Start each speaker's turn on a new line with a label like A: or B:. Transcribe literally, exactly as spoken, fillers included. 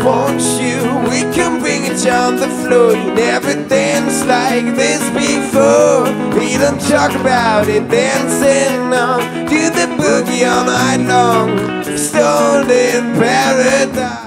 A: won't you? We can bring it on the floor. You never danced like this before. We don't talk about it, dancing on. Do the boogie all night long. Stolen paradise.